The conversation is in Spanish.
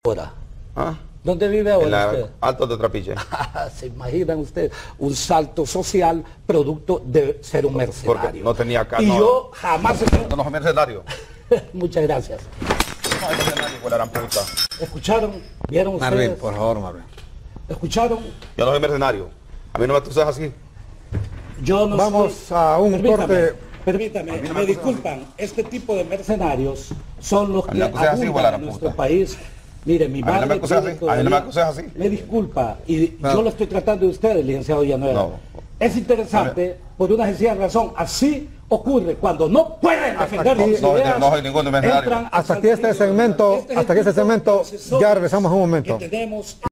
ahora? ¿Ah? ¿Dónde vive ahora usted? Altos de Trapiche. ¿Se imaginan usted un salto social producto de ser un mercenario? Porque no tenía acá. Y no, yo jamás... no soy mercenario. Muchas gracias. No soy mercenario, pues la gran puta. ¿Escucharon? ¿Vieron ustedes? Marvin, por favor, Marvin. ¿Escucharon? Yo no soy mercenario. A mí no me acuses así. Yo no Vamos soy... a un corte. Permítame, me disculpan, este tipo de mercenarios son los que abundan en nuestro país. Mire, mi madre... A mí no me acuses así. Me disculpa, y yo lo estoy tratando de ustedes, licenciado Villanueva. No. Es interesante, por una sencilla razón, así ocurre cuando no pueden defender sus ideas. No soy ningún mercenario. Entran Hasta aquí este segmento, ya regresamos un momento. que tenemos